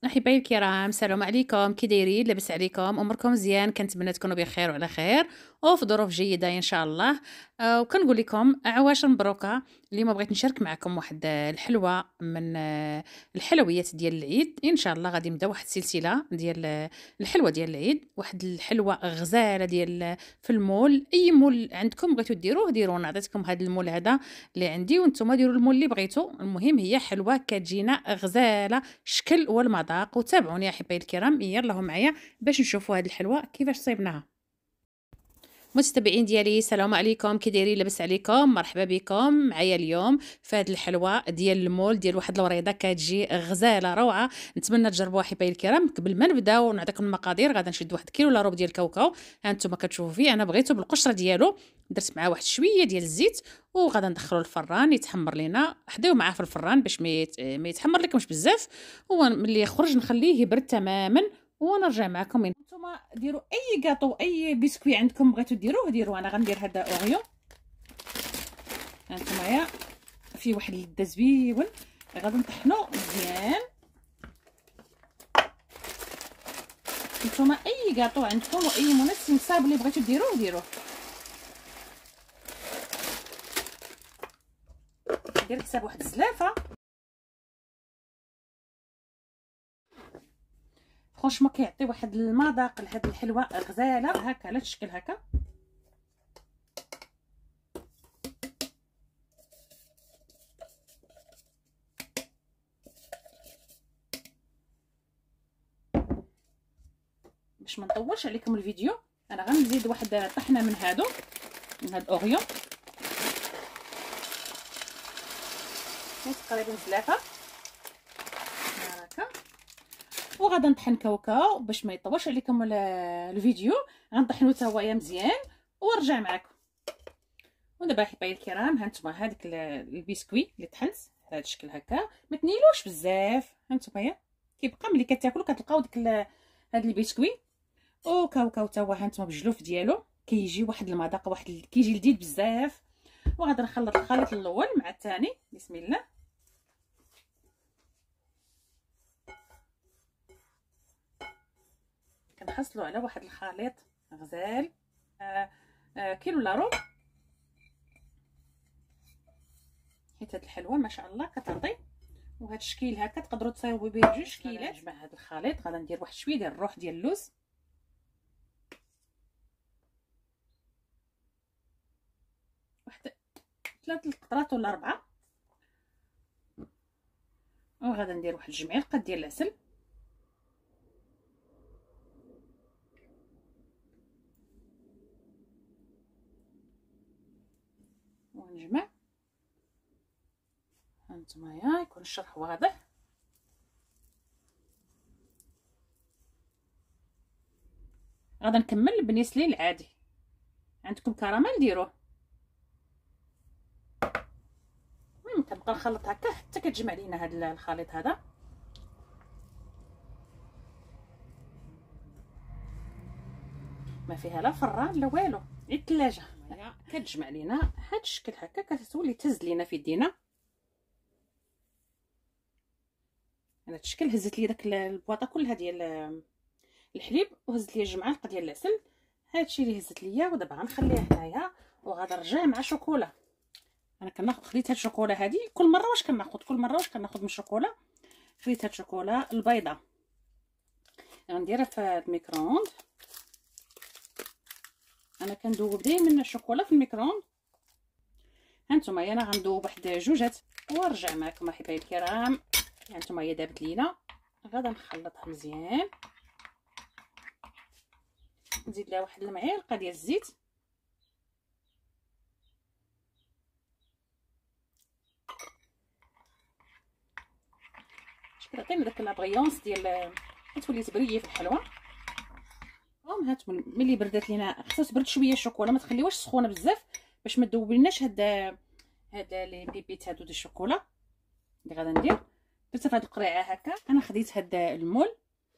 احبائي الكرام، السلام عليكم. كي دايرين؟ لاباس عليكم؟ اموركم مزيان؟ كنتمنى تكونوا بخير وعلى خير وفي ظروف جيده ان شاء الله. وكنقول لكم عواشر مبروكه. اليوم بغيت نشارك معكم واحد الحلوه من الحلويات ديال العيد. ان شاء الله غادي نبدا واحد السلسله ديال الحلوه ديال العيد، واحد الحلوه غزاله ديال في المول. اي مول عندكم بغيتو ديروه ديروه. انا عطيتكم هذا المول هذا اللي عندي، وانتم ديروا المول اللي بغيتو. المهم هي حلوه كتجينا غزاله الشكل والمذاق. وتابعوني احبائي الكرام، يلا معايا باش نشوفوا هذه الحلوه كيفاش صيبناها. متتبعين ديالي، السلام عليكم. كي دايرين؟ لاباس عليكم؟ مرحبا بكم معايا اليوم في هذه الحلوه ديال المول ديال واحد الوريضه كتجي غزاله روعه. نتمنى تجربوها احبائي الكرام. قبل ما نبداو نعطيكم المقادير. غادا نشد واحد كيلو لا روب ديال الكاوكاو، ها انتم كتشوفوا فيه. انا بغيته بالقشره ديالو، درت معاه واحد شويه ديال الزيت، وغادا ندخلو الفران يتحمر لينا. حداو معاه في الفران باش ما يتحمر لكمش بزاف. هو ملي يخرج نخليه يبرد تماما ونرجع معكم. نتوما ديروا اي كاطو اي بسكوي عندكم بغيتو ديروه. انا غندير هذا اوريو. هانتوما فيه واحد اللذه زويون. غادي نطحنو مزيان. نتوما اي كاطو عندكم واي منسم صاب اللي بغيتو ديروه. دير حساب واحد الزلافه. فرونشمون كيعطي واحد المذاق لهاد الحلوه غزاله. هكا على الشكل هكا. باش ما نطولش عليكم الفيديو، انا غنزيد واحد طحنه من هاد اوريو، تقريبا زلافه هكا. وغادا نطحن كاوكاو باش ما يطولش عليكم الفيديو. غنطحنو حتى هو مزيان ونرجع معكم. ودابا احبائي الكرام، هانتوما هذاك البسكوي اللي طحنت على هذا الشكل هكا. ما تنيلوش بزاف. هانتوما كيبقى ملي كتاكلوا كتلقاو ديك هذا البسكوي وكاوكاو تا هو هانتوما بالجلوف ديالو. كيجي واحد المذاق، كيجي لذيذ بزاف. وغادي نخلط الخليط الاول مع الثاني. بسم الله. كنحصلوا على واحد الخليط غزال. كيلو لا روب، حيت هاد الحلوه ما شاء الله كتعطي. وهاد الشكل هكا تقدروا تصايبوا به بجوج شكيلات. مع هاد الخليط غادا ندير واحد شويه ديال الروح ديال اللوز، واحد 3 القطرات ولا 4. وغادا ندير واحد 2 معالق ديال العسل. ونجمع. هانتوما يكون الشرح واضح. غادا نكمل بالنسلي العادي. عندكم كراميل ديروه. المهم كنبقى نخلط هكا حتى كتجمع لينا هذا الخليط هذا. ما فيها لا فران لا والو، غير الثلاجه. كتجمع لينا هذا الشكل هكا، كتولي تهز لينا في يدينا. على هذا الشكل هزت لي داك البواطه كلها ديال الحليب، وهزت لي 2 معالق ديال العسل. هادشي اللي هزت ليا. ودابا غنخليه هنايا وغادا نرجع مع شوكولا. انا كناخذ خديت هاد الشوكولا هادي. كل مره واش كناخذ من الشوكولا. خديت هاد الشوكولا البيضاء، غنديرها في الميكرووند. انا كندوب دائما الشوكولا في الميكرووند. هانتوما انا غندوب واحد 2 ونرجع معكم احبائي الكرام. هانتوما هي دابت لينا. غادا نخلطها مزيان. نزيد لها واحد المعلقه ديال الزيت. كتعطينا داك لابغيونس ديال كتولي تبريي في الحلوه. هانتوما ملي بردات لينا، خصها تبرد شويه الشوكولا، ما تخليوهاش سخونه بزاف باش ما تذوبلناش هاد لي بيبيت هادو ديال الشوكولا اللي غادا ندير. درت في هاد القريعه هكا. انا خديت هاد المول،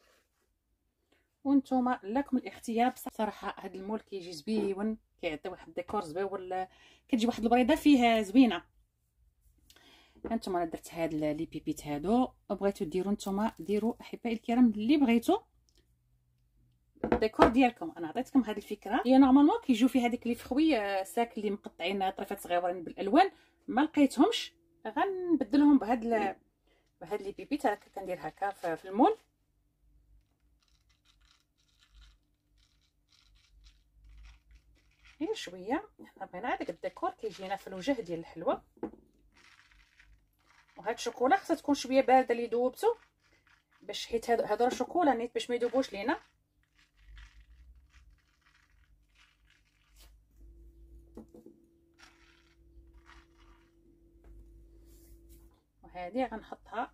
وانتم لكم الاختيار. بصراحه هاد المول كيجي زويون، كيعطي واحد الديكور زويون، كتجي واحد البريده فيه زوينه. هانتوما انا درت هاد لي بيبيت هادو، بغيتو ديروا نتوما ديروا احبائي الكرام اللي بغيتو الديكور ديالكم. انا عطيتكم هاد الفكره، هي نورمالمون كيجيو في هذيك لي فخوي ساك اللي مقطعين طريفات صغيورين بالالوان، ما لقيتهمش غنبدلهم بهاد لي بيبيت هكا. كندير هكا في المول. غير شويه حنا بغينا هذاك الديكور كيجينا في الوجه ديال الحلوه. وهاد الشوكولا خصها تكون شويه بارده اللي ذوبتو، باش حيت هادو راه شوكولا نيت باش ما يذوبوش لينا. وهذه غنحطها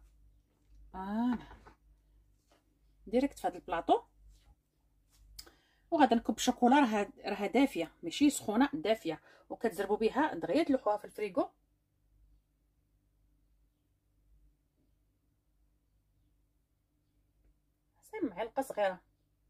ديريكت في هذا البلاطو. وغادا نكب شوكولا راها دافيه ماشي سخونه، دافيه، وكتزربوا بها دغيا تلوحوها في الفريغو. صايب معلقه صغيره.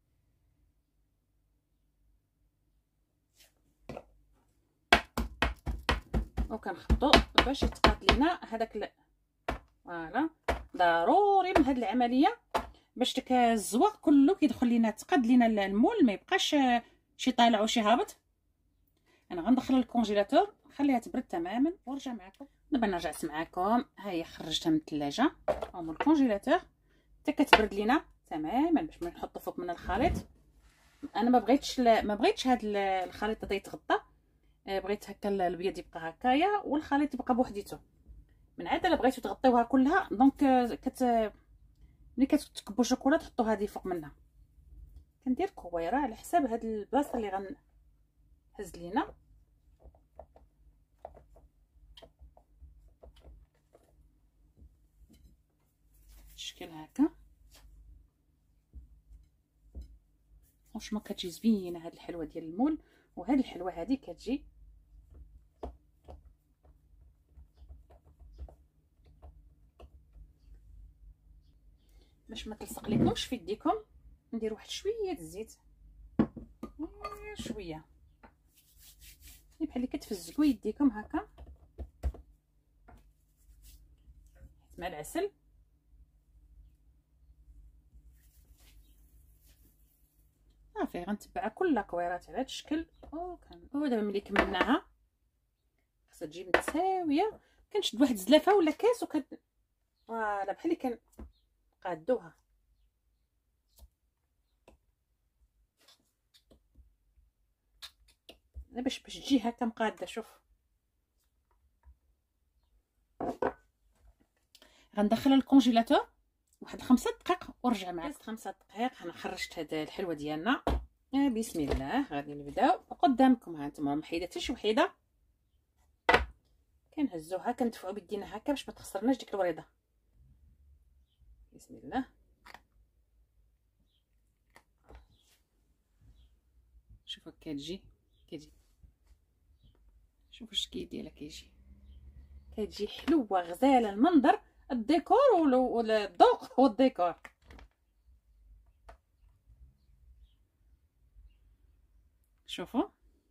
وكنخبطوا باش يتقاد لينا هذاك فوالا. ضروري من هذه العمليه باش داك الزواق كله كيدخل لينا، تقاد لينا المول، ما يبقاش شي طالع وشي هابط. انا غندخلها للكونجيلاتور نخليها تبرد تماما ونرجع معكم. دابا انا رجعت معكم، ها هي خرجتها من الثلاجه او من الكونجيلاتور حتى كتبرد لينا تماما باش ما نحطو فوق من الخليط. انا ما بغيتش هذا الخليط هذا يتغطى، بغيت هكا البيض يبقى هكايا والخليط يبقى بوحديته. من عاد الا بغيتو تغطيوها كلها دونك ملي كتكبوا شوكولا تحطوا هذه فوق منها. كندير كويره على حساب هاد البلاصه اللي غنهز لينا. الشكل هكا واش ما كتجي زوينه هاد الحلوه ديال المول. وهاد الحلوه هذه كتجي باش ما تلصق لكمش في يديكم. ندير واحد شويه الزيت، شويه بحال اللي كتفزقوا يديكم هكا مع العسل. صافي غنتبعها كلها كويرات على هذا الشكل. ودابا ملي كملناها خاصها تجي متساويه. كنشد واحد الزلافه ولا كاس فوالا بحال اللي كنقادوها. باش تجي هكا مقاده. شوف غندخلها للكونجيلاتور واحد 5 دقائق ونرجع معكم. 5 دقائق انا خرجت هذا الحلوه ديالنا. بسم الله غادي نبداو قدامكم. ها انتم ما حيدتش شي وحيده، كنهزوها كندفعوا بيدينا هكا باش ما تخسرناش ديك الوريضه. بسم الله. شوفوا كتجي شوفوا الشكل ديالها كتجي حلوه غزاله. المنظر الديكور والذوق والديكور. شوفوا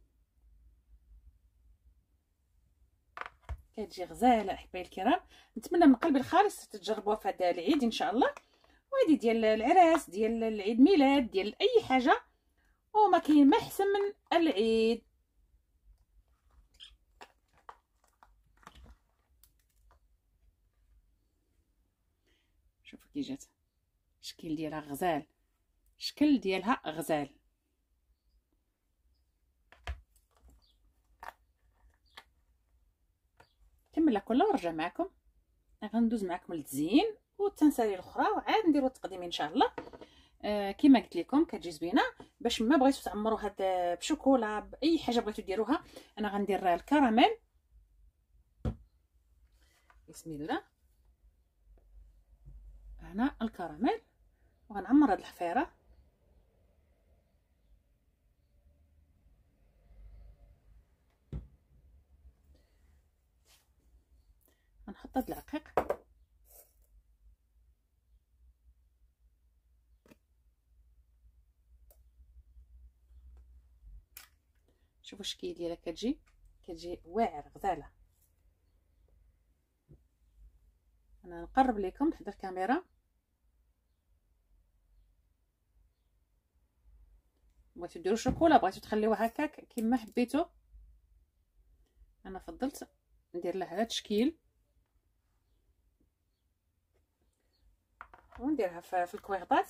كتجي غزاله احبائي الكرام. نتمنى من قلبي الخالص تجربوها في هذا العيد ان شاء الله. وهذه ديال العراس، ديال العيد ميلاد، ديال اي حاجه، وما كاين ما احسن من العيد. شوفوا كي جات الشكل ديالها غزال، الشكل ديالها غزال. كملها كلها ونرجع معكم. غندوز معكم للتزيين والتنسالي الاخرى وعاد نديروا التقديم ان شاء الله. كما قلت لكم كتجي زوينه. باش ما بغيتو تعمروا هاد بشوكولا باي حاجه بغيتو ديروها، انا غندير الكراميل. بسم الله. هنا الكراميل وغنعمر هاد الحفيره. غنحط هاد العقيق. شوفوا الشكل ديالها كتجي واعره غزاله. انا نقرب لكم تحت الكاميرا. بغيتو ديروا شوكولا، بغيتو تخليوه هكاك كما حبيتو، انا فضلت ندير له هذا التشكيل ونديرها في الكويغطات.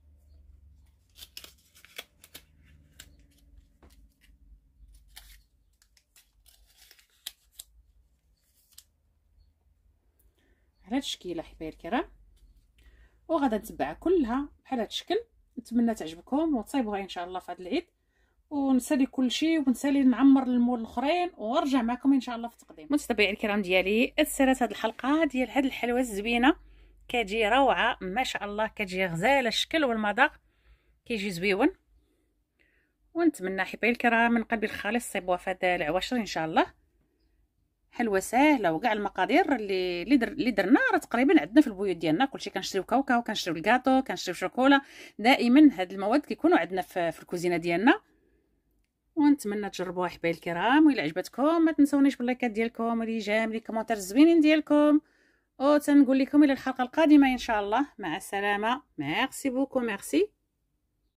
على التشكيله حبايبي الكرام، وغادا نتبعها كلها بحال هذا الشكل. نتمنى تعجبكم وتصايبوها ان شاء الله في هذا العيد، ونسالي كل شيء ونسالي نعمر المول الاخرين ونرجع معكم ان شاء الله في التقديم. متابعي الكرام ديالي، تسالات هذه الحلقه ديال هذه الحلوه الزوينه، كتجي روعه ما شاء الله، كتجي غزاله الشكل والمذاق، كيجي زويون. ونتمنى حبايبي الكرام من قلبي الخالص تصايبوها في هذا العواشر ان شاء الله. حلوه ساهله، وكاع المقادير اللي درنا راه تقريبا عندنا في البيوت ديالنا. كلشي كنشريو كاوكاو، كنشريو الكاطو، كنشريو شوكولا، دائما هاد المواد كيكونوا عندنا في الكوزينه ديالنا. ونتمنى تجربوها حبايبي الكرام، وإلا عجبتكم ما تنسونيش باللايكات ديالكم والإعجاب لي كومونتير الزوينين ديالكم، وتنقول لكم الى الحلقه القادمه ان شاء الله. مع السلامه. ميرسي بوكو، ميرسي.